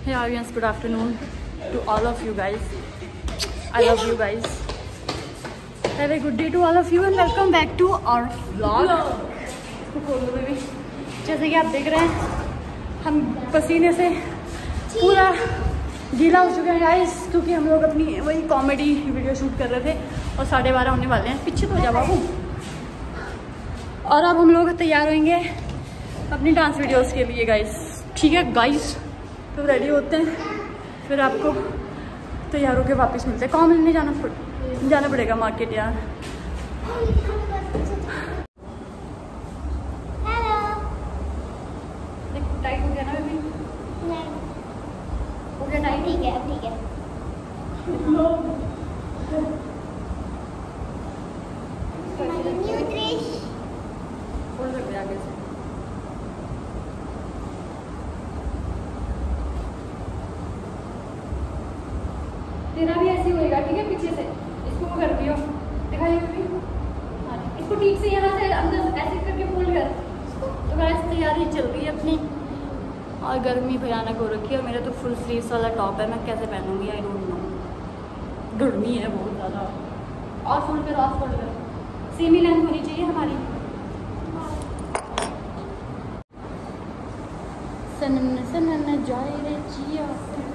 Yeah, yes, good afternoon to all of you guys. I love you guys. Have a good day to all of you and welcome back to our vlog. जैसे कि आप देख रहे हैं हम पसीने से पूरा गीला हो चुके हैं गाइस, क्योंकि हम लोग अपनी वही कॉमेडी वीडियो शूट कर रहे थे और 12:30 होने वाले हैं। पीछे तो जा बाबू। और अब हम लोग तैयार होंगे अपनी डांस वीडियोस के लिए गाइस। ठीक है गाइस, तो रेडी होते हैं, फिर आपको तैयार होकर वापस मिलते हैं। कहाँ मिलने जाना पड़ेगा मार्केट यार। टाइट हो गया ना बेबी? नहीं हो गया टाइट? ठीक है, अब ठीक है। थोड़ा सा आगे से तेरा भी ऐसे होएगा। ठीक है, पीछे से इसको वो कर दियो, दिखाइए बेबी। हाँ, इसको ठीक से यहाँ से अंदर ऐसे करके फोल्ड कर। तो गाइस तैयारी चल रही है अपनी और गर्मी भयानक हो रखी है और मेरा तो फुल स्लीव्स वाला टॉप है। मैं कैसे पहनूंगी आई डोंट नो, गर्मी है बहुत ज़्यादा। और फोल्ड कर, सेम ही लेंथ होनी चाहिए हमारी। सनन सनन जाए रे जिया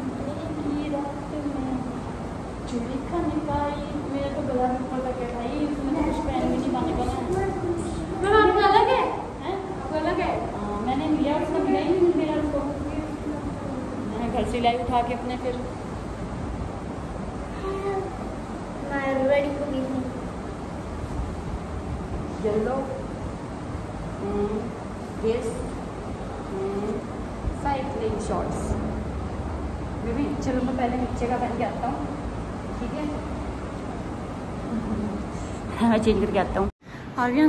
चूड़ी खनकाई। मेरा तो गला में ऊपर तक है भाई, इसमें तो कुछ पहन भी नहीं पाने वाला है। आपका अलग है? आपका अलग है? मैंने लिया, उसका मिला ही नहीं मेरा उसको। मैंने घर से लाई उठा के अपने। फिर yellow this cycling shorts. Baby चलो मैं पहले नीचे का पहन के आता हूँ, ठीक है? मैं चेंज करके आता हूँ। आगे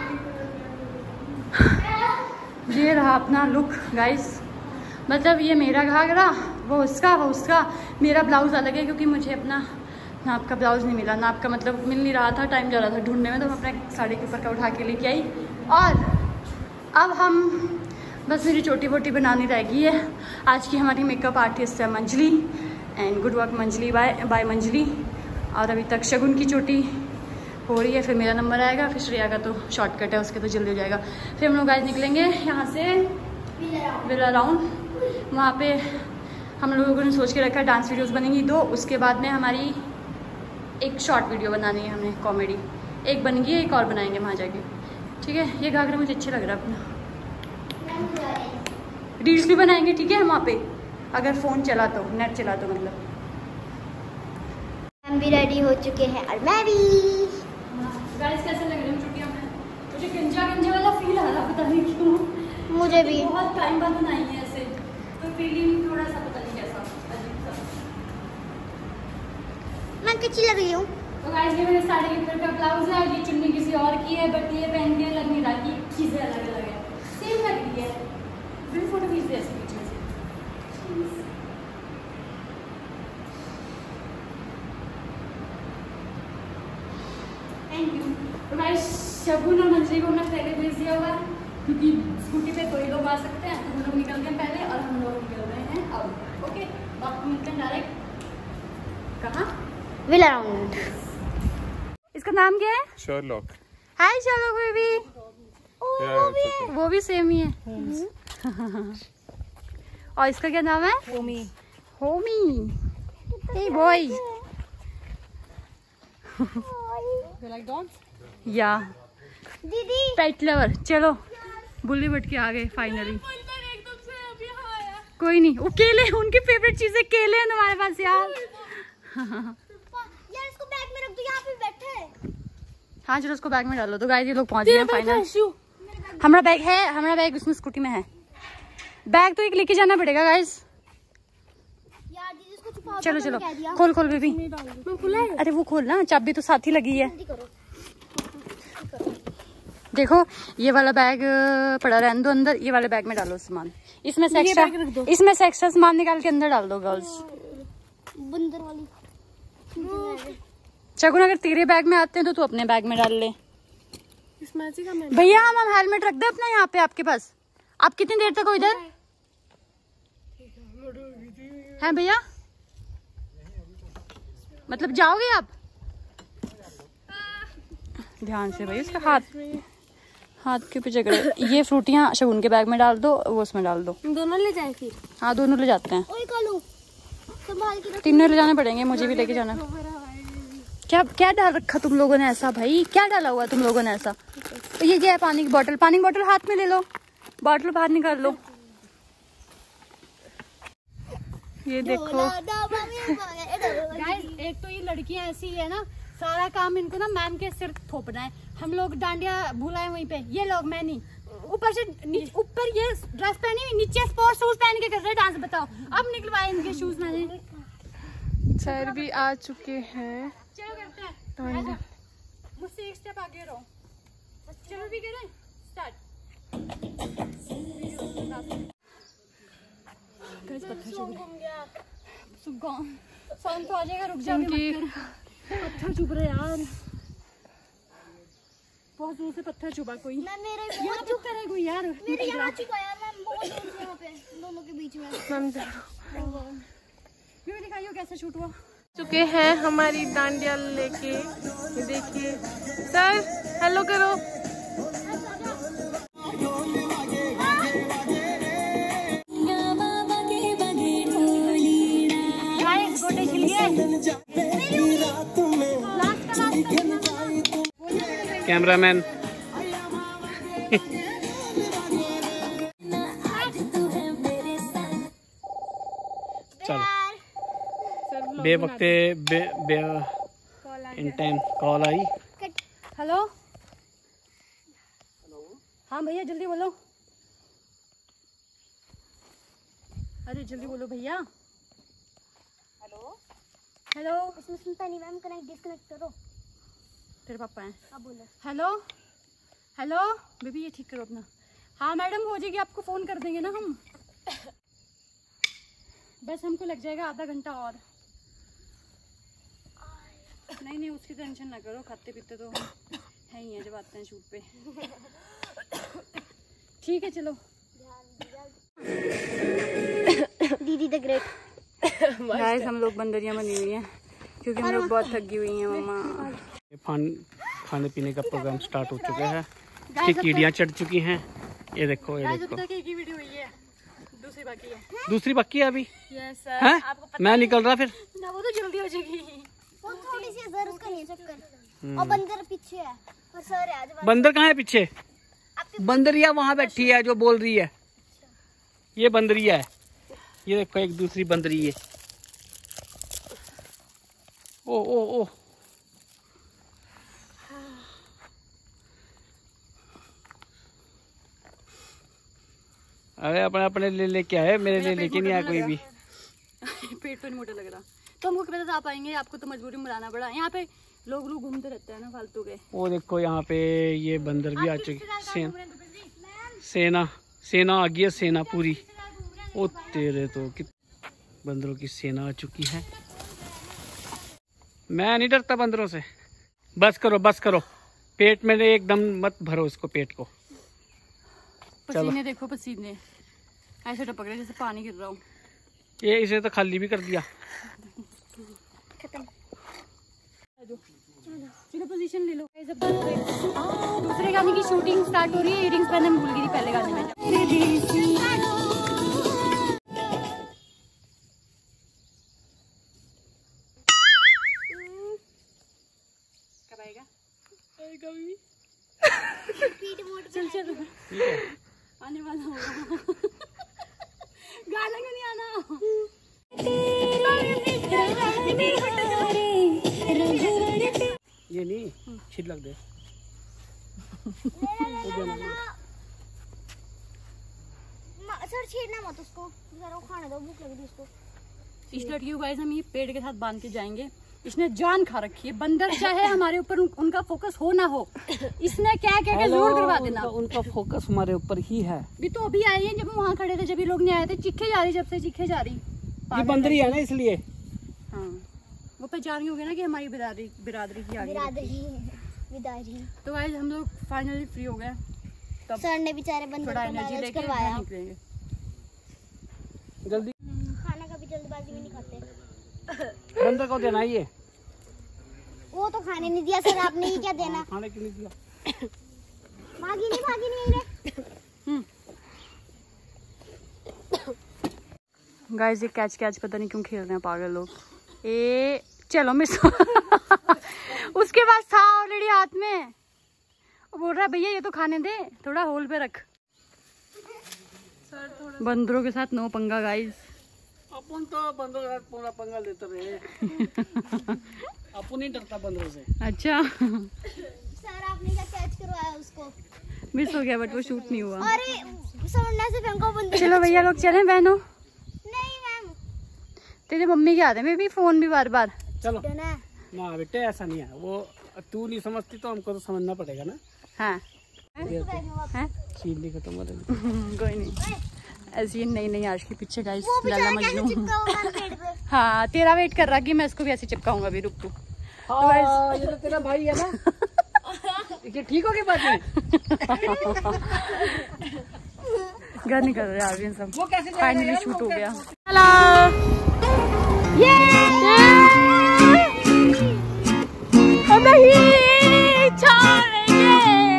ये रहा अपना लुक गाइस। मतलब ये मेरा घाघरा, वो उसका। मेरा ब्लाउज़ अलग है क्योंकि मुझे अपना नाप का ब्लाउज़ नहीं मिला। नाप का मतलब मिल नहीं रहा था, टाइम जा रहा था ढूंढने में, तो मैं अपने साड़ी के ऊपर का उठा के लेके आई। और अब हम बस मेरी छोटी बोटी बनानी रह गई है। आज की हमारी मेकअप आर्टिस्ट है Manjali, and good work Manjali bye Manjali. और अभी तक शगुन की चोटी हो रही है, फिर मेरा नंबर आएगा, फिर श्रेया का तो शॉर्टकट है, उसके तो जल्दी हो जाएगा। फिर हम लोग आज निकलेंगे यहाँ से विला राउंड। वहाँ पे हम लोगों ने सोच के रखा है डांस वीडियोस बनेंगी 2, उसके बाद में हमारी एक शॉर्ट वीडियो बनानी है हमें कॉमेडी। एक बन गई, एक और बनाएंगे वहाँ जाके। ठीक है, ये घाघरा मुझे अच्छा लग रहा है अपना। रील्स भी बनाएंगे, ठीक है, वहाँ पे अगर फ़ोन चला तो, नेट चला तो मतलब। हम भी रेडी हो चुके हैं और मैं भी। गाइस कैसे लग रही है छुट्टियों में? मुझे गंजा वाला फील आ रहा, पता नहीं क्यों। मुझे भी बहुत टाइम बाद बनाई है ऐसे, तो फीलिंग थोड़ा सा पता नहीं कैसा अजीब सा। मैं अच्छी लग रही हूँ। तो गाइस ये मेरे साड़ी के ऊपर का ब्लाउज है, ये चुन्नी किसी और की है, बट ये पहन के लग नहीं रहा कि चीज़ें अलग अलग है, सेम लग रही है। फिर फोटो खींच दे ऐसे पीछे से। Thank you. तो गाइस शगुन और मंजली को हमने पहले भेज दिया होगा क्योंकि स्कूटी पे 2 ही लोग आ सकते हैं, तो हम लोग निकल गए पहले और हम लोग निकल रहे हैं अब। ओके, आपको मिलते हैं डायरेक्ट कहाँ? Villa round. इसका नाम क्या है? शर्लॉक। Hi Sherlock baby. वो भी सेम ही है। और इसका क्या नाम है? होमी। Hey boy. या दीदी पेट लवर। चलो बुल्ली बट के आ गए फाइनली। कोई नहीं, वो केले, उनकी फेवरेट चीजें केले हैं हमारे पास यार। यार इसको बैग में रख दो, यहाँ पे बैठे हैं। हाँ चलो उसको बैग में डालो। तो गाइस ये लोग पहुंच गए फाइनल। हमारा बैग है, हमारा बैग उसमें स्कूटी में है। बैग तो एक लेके जाना पड़ेगा गाइस। यार दीदी इसको छुपा। चलो खोल बेबी। अरे वो खोल ना, चाबी तो साथ ही लगी है। देखो ये वाला बैग पड़ा रहने दो अंदर, ये वाले बैग में डालो सामान। इसमें से एक्स्ट्रा सामान निकाल के अंदर डाल दो गर्ल्स। बंदर वाली शगुन अगर तेरे बैग में आते हैं तो तू अपने बैग में डाल ले। भैया हम हेलमेट रख दे अपना यहाँ पे आपके पास। आप कितनी देर तक हो इधर? हैं भैया? मतलब जाओगे आप? ध्यान से भाई, उसका हाथ के पीछे करो। ये फ्रूटियाँ शगुन के बैग में डाल दो, वो उसमें डाल दो। दोनों ले जाए फिर? हाँ दोनों ले जाते हैं। ओए कालू, संभाल के रख। तीनों ले जाने पड़ेंगे, मुझे भी लेके जाना। क्या क्या डाल रखा तुम लोगों ने ऐसा भाई? क्या डाला हुआ तुम लोगों ने ऐसा? तो ये क्या है? पानी की बोतल हाथ में ले लो, बोतल बाहर निकाल लो। ये देखो गाइस, एक तो ये लड़कियां ऐसी है ना, सारा काम इनको ना मैम के सिर थोपना है। हम लोग डांडिया भूलाए वहीं पे, ये लोग मैं नहीं। ऊपर से ऊपर ये ड्रेस पहनी हुई, नीचे स्पोर्ट्स शूज पहन के कर रहे डांस। बताओ अब निकलवाए इनके शूज मैंने। सर भी आ चुके हैं। चलो करते हैं, मुझसे एक स्टेप आगे रहो। चलो भी करें स्टार्ट। सॉन्ग तो आ जाएगा, रुक जाओगे मत कर। पत्थर चुभ रहे यार, बहुत दूर से पत्थर चुभा कोई। मैं मेरे यहाँ चुप करे कोई यार। मेरे यहाँ चुका यार, मैं बहुत दूर से यहाँ पे दोनों के बीच में। क्यों दिखाइयो कैसे शूट हुआ। चुके हैं हमारी डांडिया लेके। ये देखिए सर, हेलो करो। गोटे छिल गए। कैमरामैन चलो बेवक्ते इन टाइम कॉल आई। हेलो हाँ भैया जल्दी बोलो। अरे जल्दी बोलो भैया। हेलो इसमें सुनता नहीं मैम, कनेक्ट डिस्कनेक्ट करो। तेरे पापा हैं। अब बोलो। हेलो बेबी, ये ठीक करो अपना। हाँ मैडम हो जाएगी, आपको फ़ोन कर देंगे ना हम। बस हमको लग जाएगा आधा घंटा और। नहीं उसकी टेंशन ना करो, खाते पीते तो है ही है जब आते हैं शूट पे। ठीक है चलो। दीदी द ग्रेट। गाइस हम लोग बंदरियां बनी हुई हैं क्योंकि हम लोग बहुत थकी हुई हैं मम्मा। खाने पीने का प्रोग्राम स्टार्ट हो चुका है। कीड़ियाँ चढ़ चुकी हैं। ये देखो ये देखो। की वीडियो हुई है, दूसरी बाकी है अभी। यस है? मैं निकल रहा फिर ना, वो तो जल्दी हो जाएगी। वो थोड़ी सी जरूर उसका नहीं चक्कर। और बंदर पीछे है और सर है आज। बंदर कहाँ है पीछे? बंदरिया वहाँ बैठी है जो बोल रही है। ये बंदरिया है, ये देखो एक दूसरी बंदरी है। ओ अरे अपने ले लेके आए, मेरे लिए लेके नहीं आया कोई भी। पेट पे मोटा लग रहा तो हमको क्या पता आप आएंगे, आपको तो मजबूरी में बुलाना पड़ा। यहाँ पे लोग घूमते रहते हैं ना फालतू के। वो देखो यहाँ पे ये बंदर भी आ चुके। सेना आ गई है, सेना पूरी। ओ तेरे तो बंदरों की सेना आ चुकी है। मैं नहीं डरता बंदरों से। बस करो पेट में एकदम मत भरो इसको, पेट को। पसीने देखो, पसीने ऐसे टपक रहे जैसे पानी गिर रहा हूँ। ये इसे तो खाली भी कर दिया। खत्म। चलो पोजीशन ले लो। दूसरे गाने की शूटिंग स्टार्ट हो रही है। इयरिंग्स पहनने भूल गई थी पहले गाने में। कब आएगा? चल आने वाला होगा। गाना क्यों नहीं आना? ये नहीं छिलक दे। सर छेड़ना मत उसको, जरा खाने दो, भूख लगी थी उसको। इस लड़की को गाइस हम ये पेड़ के साथ बांध के जाएंगे। इसने जान खा रखी है। बंदर चाहे हमारे ऊपर उनका फोकस हो ना हो, इसने क्या क्या जरूर करवा देना। उनका फोकस हमारे ऊपर ही है। भी तो अभी आई है, जब हम वहाँ खड़े थे, जब ये लोग नहीं आए थे, चीखे जा रही, जब से चीखे जा रही। ये बंदरी है ना, इसलिए। हाँ वो पहचान होगी ना कि हमारी बिरादरी की आगे। बिरादरी। तो गाइस हम लोग फाइनली फ्री हो गए। तब सर ने बेचारे बंदर थोड़ा को एनर्जी लालच लेके करवाया। जल्दी खाना का भी जल्दबाजी में बंदर को देना ये, वो तो खाने नहीं दिया सर, आपने ही क्या देना। खाने क्यों नहीं दिया? भागी नहीं रे। गाइस ये कैच पता नहीं क्यों खेल रहे हैं पागल लोग। ए चलो मिस उसके पास था ऑलरेडी हाथ में, बोल रहा है भैया ये तो खाने दे, थोड़ा होल पे रख। बंदरों के साथ नो पंगा गाइस। अपन तो बंदरों के साथ पूरा पंगा लेते रहे। अपन नहीं डरता बंदरों से। अच्छा सर आपने क्या कैच करवाया उसको? मिस हो गया बट वो शूट नहीं हुआ। अरे सोना से फेंको बंदर। चलो भैया लोग चलें बहनों। नहीं मैम, तेरे मम्मी के हाथ में भी फोन भी बार बार। चलो ना ना बेटे ऐसा नहीं है, वो तू नहीं समझती तो हमको तो समझना पड़ेगा ना। हाँ हैं? चीनी खत्म हो रही। कोई नहीं, ऐसी नई नई आज के पीछे गाइस वो लाला बेचारा कैसे मजनू। चिपका होगा पेड़ पे? हाँ तेरा वेट कर रहा कि मैं इसको भी ऐसे चिपकाऊंगा अभी, रुक तू। हाँ, ये तो तेरा भाई है ना। ये ठीक हो गई बात है। घर निकल रहे आ गए सब, वो कैसे जाएगा फाइनली यार, शूट वो हो गया। हेलो, नहीं छोड़ेंगे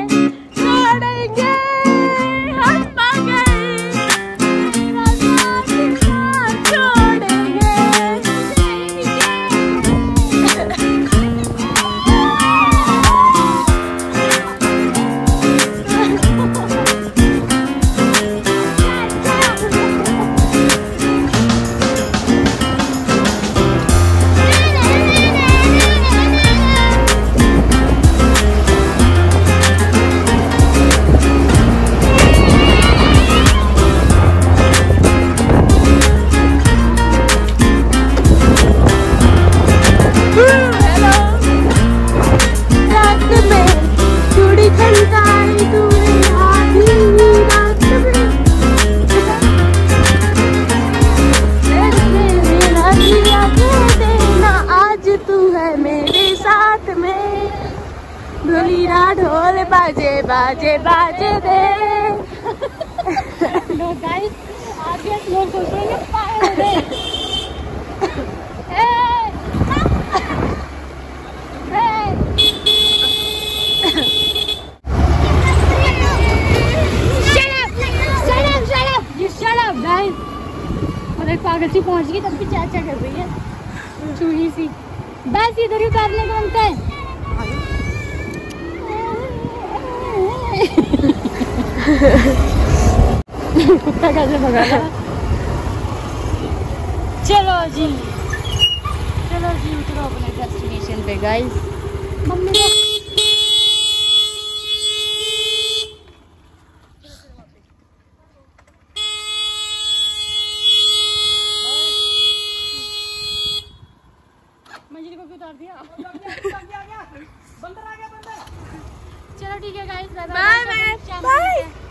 हम मगर छोड़ेंगे। ढोल बाजे बाजे बाजे दे। लोग गाइस आगे लोग सोचेंगे पागल हो गए। पागल सी पहुंच गई तब भी चाचा कर रही है चूही सी। बस इधर ही उतारने को बनता है। कुत्ता कैसे भगा था। चलो जी उतरो अपने डेस्टिनेशन पे गाइस। मम्मी को मंजिल को क्यों उतार दिया? चलो ठीक है गाइस, बाय बाय।